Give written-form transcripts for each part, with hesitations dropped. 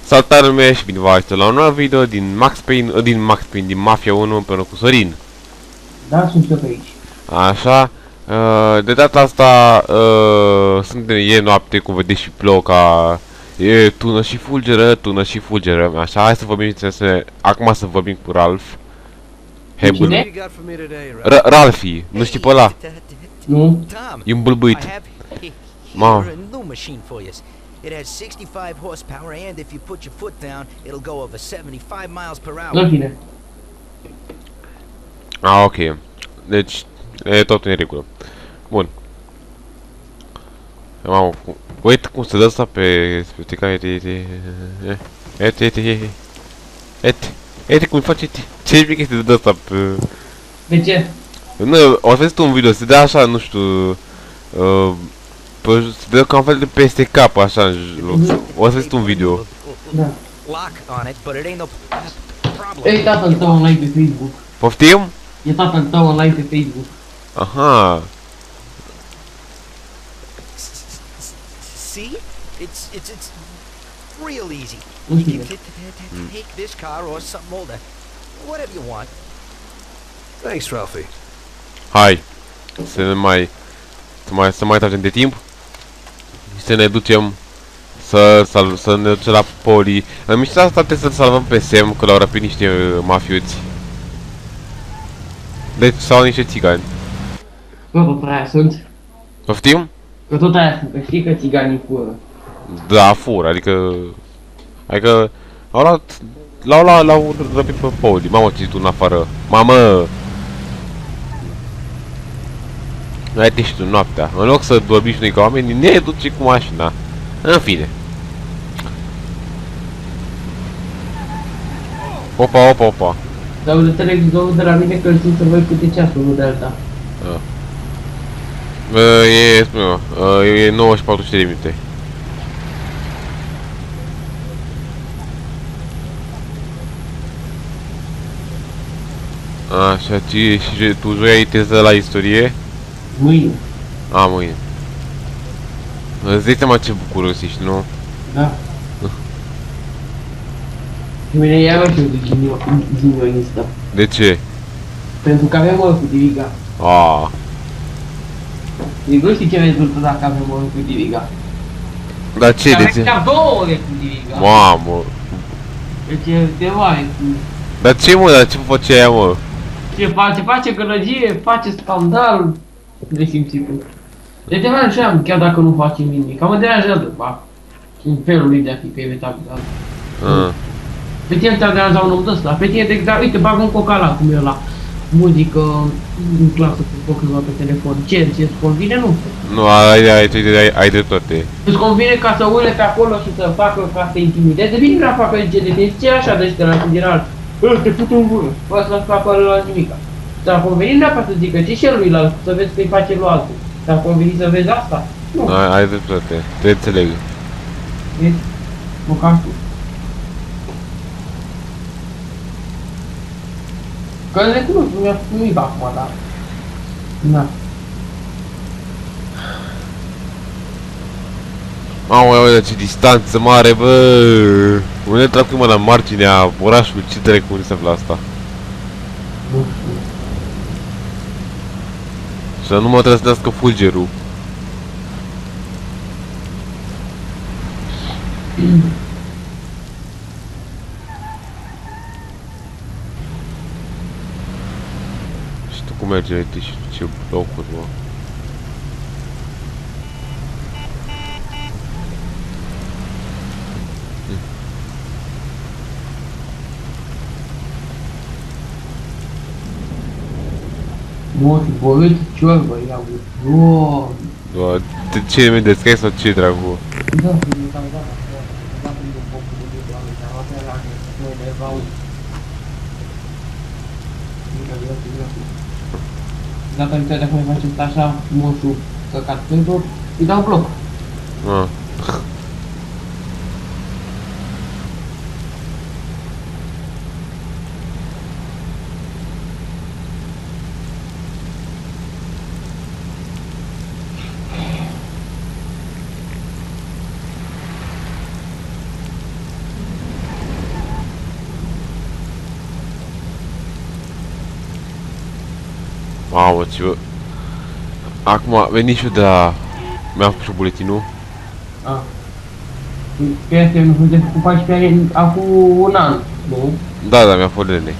Salutare lume și bine v-am la un nou video din din Mafia 1 împreună cu Sorin. Da, sunt eu pe aici. Așa, de data asta e noapte, cum vedeți și plouă ca tună și fulgeră, așa, hai să vorbim, acum să vorbim cu Ralph. Cine? Ralphie, nu știi pe ăla? Nu? E un bâlbâit. Ma. It has 65 horsepower, and if you put your foot down, it'll go over 75 miles per hour. Nu vine. Ok. Deci, e tot în regulă. Bun. Mamă, uite cum se dă asta pe stica, cum îi face, ce mic este de dă asta pe... De ce? Nu, o să vezi tu un video, se dă așa, nu știu, se dă ca un fel de peste cap, așa, în loc. O să vezi tu un video. Da. Lock on it, but it ain't no problem. E tatăl tău online pe Facebook. Poftim? E tatăl tău online pe Facebook. Aha. See? It's real easy. Nu You știu. can take this car or something older, whatever you want. Thanks, Ralphie. Hai. Să mai tragem de timp. Și să ne ducem să ne ducem la poli. În miștea asta trebuie să salvăm pe Sam, că l-au răpit niște mafioți. Deci sau niște țigani. Că tot aia sunt. Poftim? Că tot aia sunt, că știi că țiganii fură. Da, fură, adică l-au răpit pe poli. Mamă, ce tu în afară. Mamă! Ai și tu noaptea. În loc să dormi și noi ca oameni, ne duce cu mașina. În fine. Opa. Dar aude televizorul de la mine că îl simt să văd câte ceasul, nu de alta. E 94 de minute. Așa, și tu joi ai teză la istorie? Mâine. A, mâine. Îți dai seama ce bucuros ești, nu? Da. Și mine iarăși eu de ghinionistă. De ce? Pentru că avem ori cu Diriga. Aaaa. Deci nu știi ce rezultă dacă avem ori cu Diriga. Dar ce, de Avem ce? chiar 2 ore cu Diriga. Mamă. Deci e de mare cu... Dar ce face aia, mă? Ce face gălăgie, face scandal. De simțitul. De deranjeam, chiar dacă nu facem nimic. Mă deranjează, ba. În felul lui de a fi pe evitabil. Pe tine te-ar deranja un om de ăsta. Pe tine te da, uite, bag un cocala cum e la muzică în clasă cu câțiva pe telefon. Ce, ți-ți convine? Nu. Nu, ai dreptate. Îți convine ca să urle pe acolo și să facă ca să te intimideze? Bine vrea să facă de ce așa de ăștia la general? Te put în gură. Fără să facă la nimica. Ți-a convenit neapărat să zică ce și luilalți, să vezi că îi face lui altul. Ți-a convenit să vezi asta? Nu. Ai dreptate, te înțeleg. Vezi? Nu cam tu. Că îl recunosc, nu mi-a făcut nimic acum, dar... Na. Mamă, ce distanță mare, bă! Unde trec acum la marginea orașului, ce trec, unde se află asta? Nu știu. Să nu mă trăsnească fulgerul. Și tu cum merge, uite, și ce blocuri, mă. Mă, fi borât ciorbă, ia uite. Doamne. Doar, de ce mi descai sau ce, dracu? Da, mi s-a dat acolo. Da, prinde focul de zi, doamne, dar avea la noi de vau. Data viitoare dacă mai faceți așa, moșul căcat pentru, îi dau bloc. Ah. Mamă, ce bă. Acum a venit și eu de la... Mi-am făcut și buletinul. Ah. Pe nu fusese cu 14 ani, acum un an, nu? Da, da, mi-a fost lene.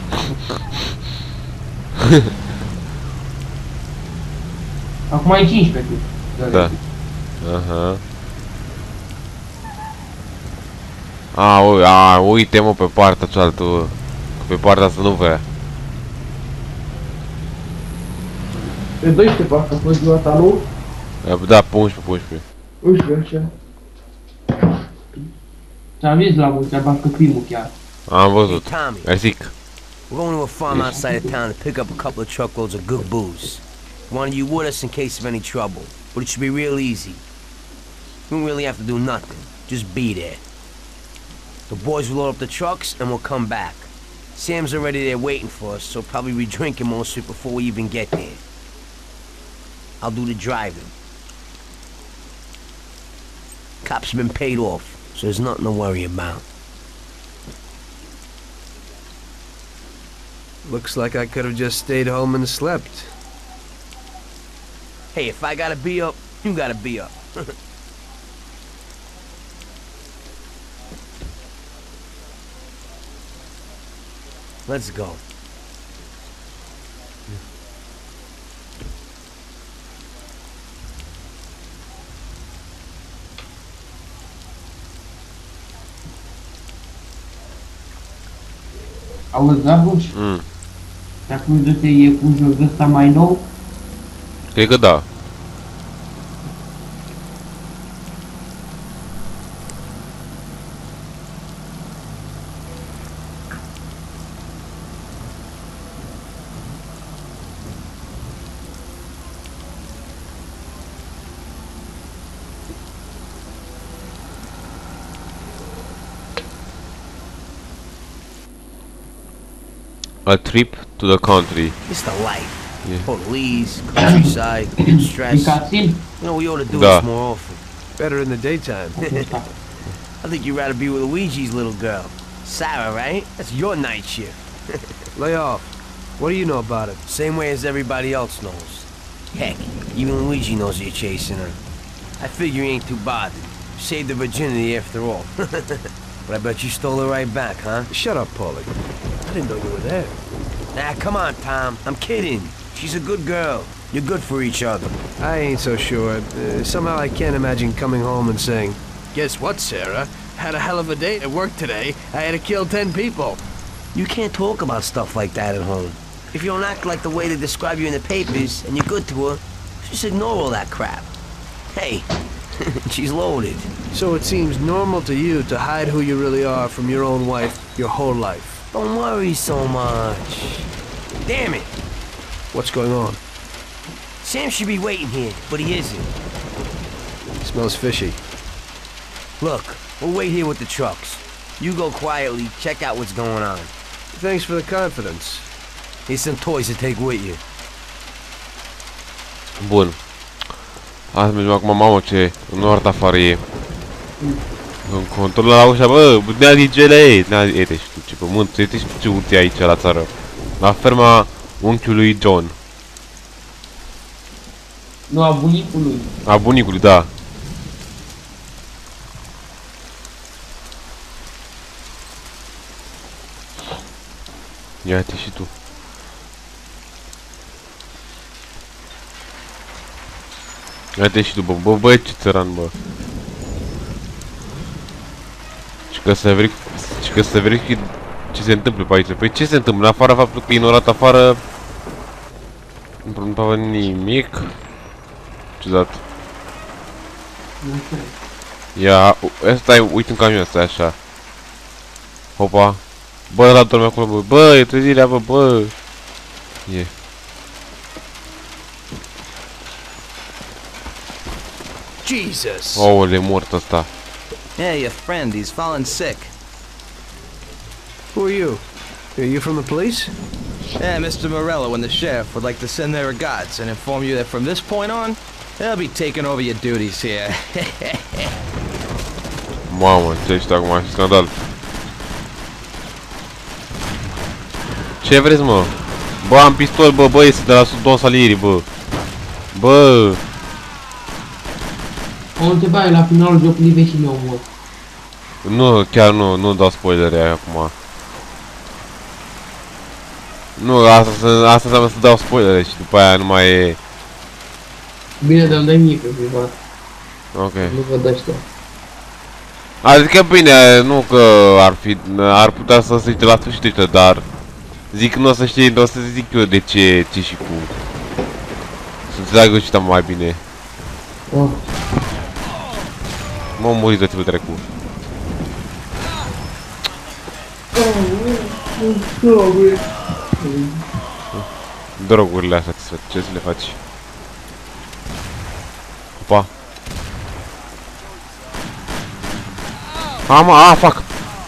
Acum ai 15 tu. Da. Aha. Uite mă pe partea cealaltă, bă. Pe partea asta nu vrea. Pe 12 parcă a fost ziua ta, nu? Da, pe 11. 11 așa. Ți-am zis la mulți, am că primul chiar. Am Hey, văzut. Tommy, Zic. we're going to a farm outside of town to pick up a couple of truckloads of good booze. Wanted you with us in case of any trouble, but it should be real easy. You don't really have to do nothing, just be there. The boys will load up the trucks and we'll come back. Sam's already there waiting for us, so probably be drinking most of it before we even get there. I'll do the driving. Cops have been paid off, so there's nothing to worry about. Looks like I could have just stayed home and slept. Hey, if I gotta be up, you gotta be up. Let's go. Auzi, Gabuș? Dacă nu dă să e cu joc ăsta mai nou, Cred că da. A trip to the country. It's the life. Yeah. Police, countryside, e stress. casin. You know, we ought to do Da. this more often. Better in the daytime. I think you'd rather be with Luigi's little girl. Sarah, right? That's your night shift. Lay off. What do you know about it? Same way as everybody else knows. Heck, even Luigi knows you're chasing her. I figure you ain't too bothered. Saved her virginity after all. But I bet you stole her right back, huh? Shut up, Paulie. I didn't know you were there. Nah, come on, Tom. I'm kidding. She's a good girl. You're good for each other. I ain't so sure. Somehow I can't imagine coming home and saying, "Guess what, Sarah? Had a hell of a day at work today. I had to kill 10 people." You can't talk about stuff like that at home. If you don't act like the way they describe you in the papers and you're good to her, just ignore all that crap. Hey, she's loaded. So it seems normal to you to hide who you really are from your own wife your whole life. Don't worry so much. Damn it! What's going on? Sam should be waiting here, but he isn't. Smells fishy. Look, we'll wait here with the trucks. You go quietly, check out what's going on. Thanks for the confidence. Here's some toys to take with you. Bun. Hai să mergem acum, mamă, ce în noapte afară e. În control la ușa, bă, nea digele, nea, uite și tu ce pământ, uite și tu ce urti aici la țară. La ferma unchiului John. Nu, a bunicului. A bunicului, da. Ia-te și tu. Ia-te și tu, bă, ce țăran, bă. Și că să verific ce se întâmplă pe aici. Păi ce se întâmplă? În afară faptul că e inorat afară... Nu văd nimic. Ciudat. Ia, stai, uite în camion, stai așa. Hopa. Bă, ăla dorme acolo, bă. Bă, e trezirea, bă. E. Jesus! Oule, mort ăsta. Yeah, your friend, he's fallen sick. Who are you? Are you from the police? Yeah, Mr. Morello and the sheriff would like to send their regards and inform you that from this point on, they'll be taking over your duties here. Mamă, ce ești acum? Și scandal. Ce vreți, mă? Bă, am pistol, bă, băieți, de la Don Salieri, bă. Bă. O întrebare, la finalul jocului vei și mi-au omor. Nu, chiar nu dau spoilere acum. Nu, asta înseamnă să dau spoilere și după aia nu mai e... Bine, dar îmi dai mie pe privat. Ok. Nu văd ăștia. Adică bine, nu că ar putea să se uite la sfârșit ăștia, dar... Zic că nu o să știi, o să zic eu de ce și cum. Să înțeleagă ăștia mai bine. Oh. M-am murit de timpul trecut. Drogurile astea, ce să le faci? Opa. Fuck!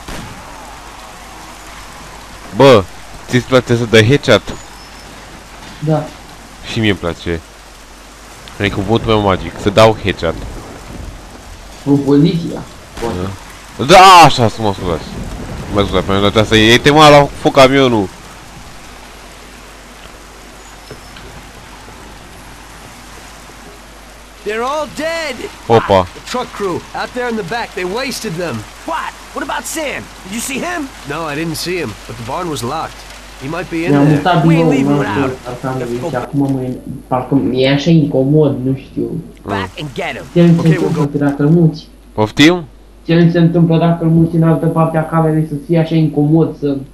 Bă, ți-ți place să dai headshot? Da. Și mie îmi place. E cuvântul meu magic, să dau headshot. Cu poliția. Da, așa, să mă scuzați. Mă scuzați, pentru că asta e tema la foc camionul. They're all dead! Opa. The truck crew, out there in the back, they wasted them. What? What about Sam? Did you see him? No, I didn't see him, but the barn was locked. He might be in Mi-am there. mutat We din nou, leave mă, without. și acum parcă mi-e așa incomod, nu știu. Back and get him. Ce mi se Ok, we'll întâmplă dacă îl muți? Poftim? Ce mi se întâmplă dacă îl muți în altă parte a camerei să fie așa incomod,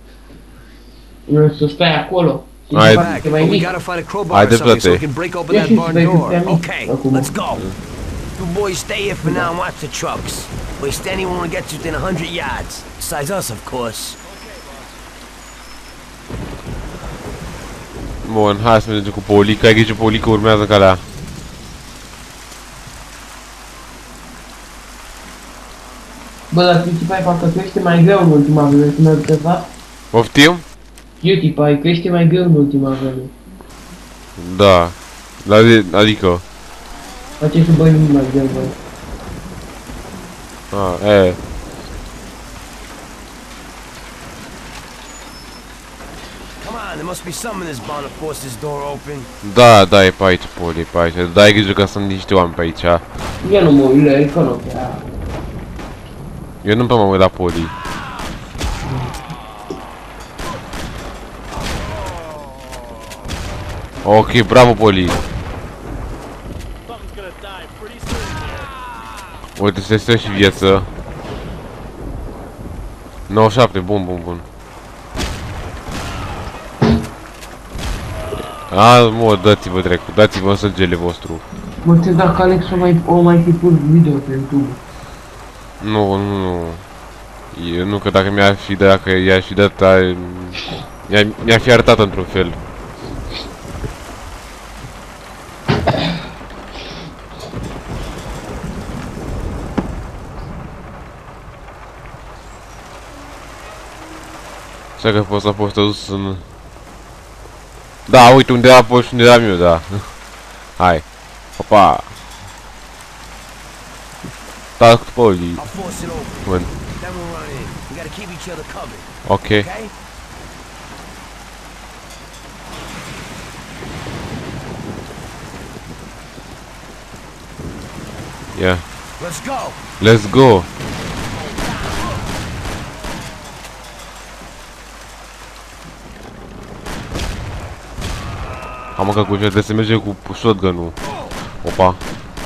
să stai acolo? Și Hai. după aceea Back, te mai but we mici. gotta find a crowbar Hai or something so we dreptate. can break open Ia that și barn stai că door. te-am mici. Okay, Acum. let's go. You boys stay here for now and watch the trucks. Waste anyone who gets within 100 yards. Besides us, of course. Bun, hai să mergem cu Polica, ai grijă, Polica urmează calea. Bă, dar Cutie Pie parcă crește mai greu în ultima vreme, cum ai observat? Poftim? Cutie Pie crește mai greu în ultima vreme. Da. Adică... Face și băi mai greu, băi. E. Come on, there must be some in this barn to force this door open. Da, e pe aici, Poli, e pe aici. Da, ai grijă că sunt niște oameni pe aici. Eu nu mă uit la el, că nu chiar. Eu nu prea mă uit la Poli. Ok, bravo, Poli. Uite, se stă și viață. 97, bun. Mă, dați-vă dracu, dați-vă sângele vostru. Mă întreb dacă Alex o mai fi pus video pe YouTube. Nu. Eu nu, că dacă mi-ar fi dat, dacă i-aș fi dat, mi-ar fi arătat într-un fel. Așa că poți să fost dus în... Da, uite unde a fost și unde eram eu, da. Hai. Opa. Tac Poli. I'll force it open. Bun. Then we'll run in. We gotta keep each other covered. Ok. Okay? Yeah. Let's go. Let's go. Am mâncat cu ce trebuie să mergem cu shotgun-ul. Opa.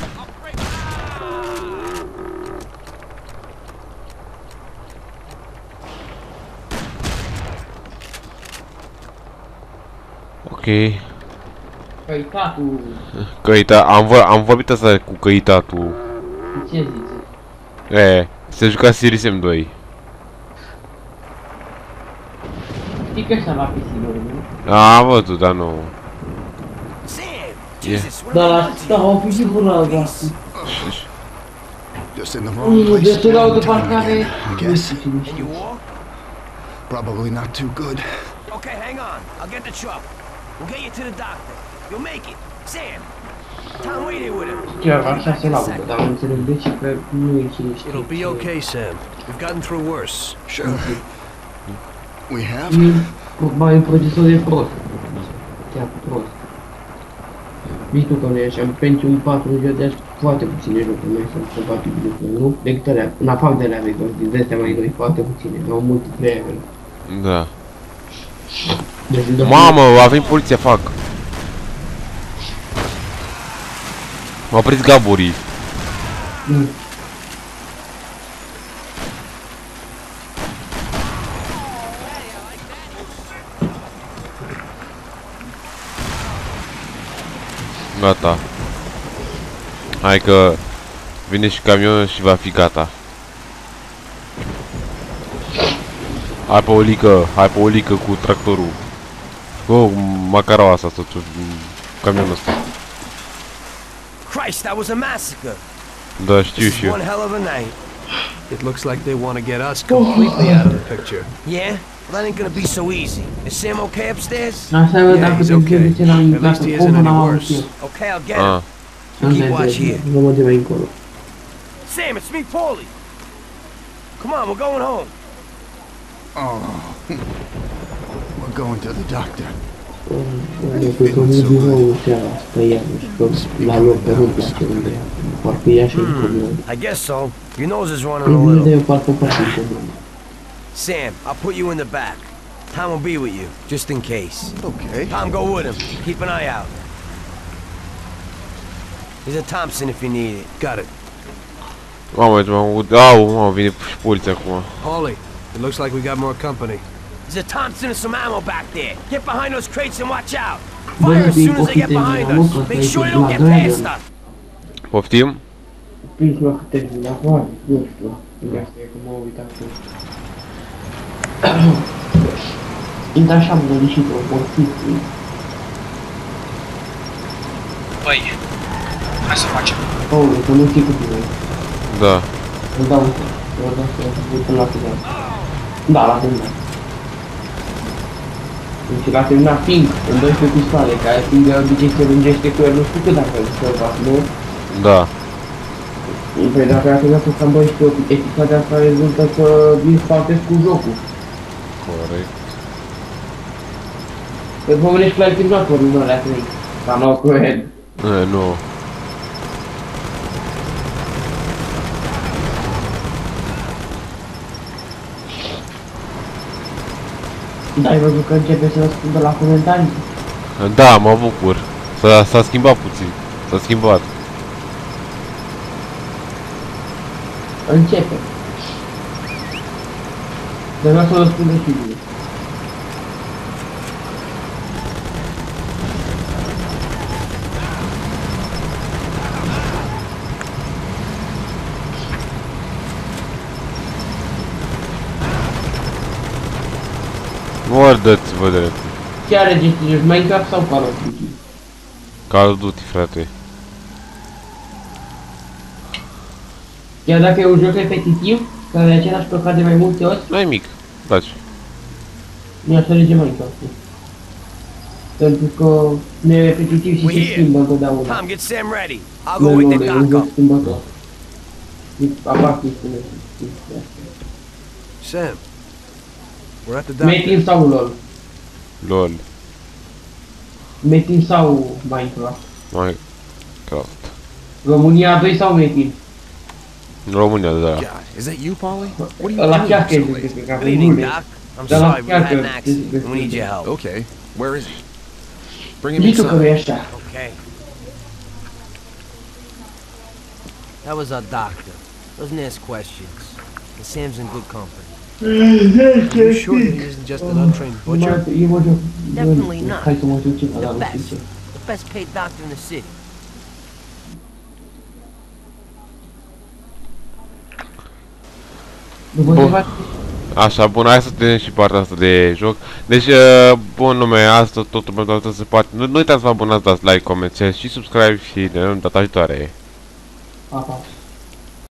Ok. Căitatul, Căita, am vorbit asta cu căitatul. ce zice? Se juca Series M2. Știi că ăștia la PC, nu? Am văzut, dar nu. Sam! Yeah. Jesus, what Da, are you la doing da, today? au fi și până la Police. asta. Just in the wrong place. De ce dau de at the wrong time parcare? again, I guess. And you walk? Probably not too good. Okay, hang on. I'll get the truck. We'll get you to the doctor. You'll make it. Sam! Tom, wait here with him. Chiar așa se laudă, dar nu înțeleg de ce, că nu e cine știe. It'll be okay, Sam. We've gotten through worse. Sure. We have? Mai un procesor de prost. treabă prost. Vezi tu că nu e așa, pentru un 40 de ani foarte puține jocuri mai sunt compatibile cu el, nu? Decât alea, în afară de alea vechi, din astea mai noi, foarte puține, au multiplayer. Da. Deci, Mamă, a venit poliția, fac. M-a prins gaburii. Gata. Hai că vine și camionul și va fi gata. Hai pe o lică cu tractorul. Cu macaraua asta, totul, camionul ăsta. Christ, that was a massacre. Da, știu This și is eu. one hell of a night. It looks like they want to get us completely out of the picture. Yeah? Well, that ain't gonna be so easy. Is Sam okay upstairs? Așa e, Yeah, dacă he's te okay. duce la un At least he dacă isn't omul any n-a worse. avut Okay, I'll get Ah. him. You keep watch here. Nu mă de mai încolo. Sam, it's me, Paulie. Come on, we're going home. Oh. We're going to the doctor. Cred că nu birou seara asta iarăși, că la loc pe nu-mi place unde e. Parcă e așa în comun. I guess so. Your nose is running a În little. de eu parcă place în comun. Sam, I'll put you in the back. Tom will be with you, just in case. Okay. Tom, go with him. Keep an eye out. Here's a Thompson if you need it. Got it. Mamă, ce m-am auzit. Au, mamă, vine și poliția acum. Paulie, it looks like we got more company. There's a Thompson and some ammo back there. Get behind those crates and watch out. Bă, Fire as din soon as they get ochii behind tăi, us. mă, că Make aici sure e they don't get la past Dragon. us. Poftim? Prins la câte din afară, nu știu. De asta e că m-am uitat acum. Intră așa, mă, deși pe o portiță. Băi, hai să facem. Oh, că nu știi cu tine. Da. Îmi dau uite. Îmi dau să până la final. Da, la final. Deci la terminat Pink, în 12 pistoale, care Pink de obicei se lungește cu el, nu știu cât dacă îl observat, nu? Da. Păi dacă a terminat să am 12 episoade, asta rezultă că din spate cu jocul. Corect. Păi pomenești că l-ai terminat ori în alea 3. Ca nou cu el. Nu. Da, ai văzut că începe să răspundă la comentarii? Da, mă bucur. S-a schimbat puțin. S-a schimbat. Începe. Dar vreau să răspundă și bine. Ori dă-ți-vă drept. Ce are gestionezi Minecraft sau Call of Duty? Call of Duty, frate. Chiar dacă e un joc repetitiv, care e același pe de mai multe ori, Mai mic. Place. mi-aș alege Minecraft. Pentru că nu e repetitiv și We're se here. schimbă întotdeauna. Tom, get Sam ready. I'll Nu, go with nu, the e un doc joc up. schimbător. Apar chestiile. Sam, we're at the doctor. Metin sau LOL? LOL. Metin sau Minecraft? Minecraft. România 2 sau Metin? România, da. God, is that you, Paulie? What are you Ăla doing chiar că e so late? zic că Good evening, avem Doc. I'm Dar sorry, we chiar had că- an accident. We need your help. Okay, where is he? Bring him Zici tu că inside. e așa. Okay. That was our doctor. Doesn't ask questions. And Sam's in good company. Are you sure that he isn't just an untrained butcher? E mă joc. Definitely not. Hai să mă joc ceva, dar The nu știu best. ce. The best paid doctor in the city. După Bun. ceva, Așa, bun, hai să vedem și partea asta de joc. Deci, bun nume, asta totul pentru toată se poate. Nu uitați să vă abonați, dați like, coment, share și subscribe și ne vedem data viitoare. pa, pa.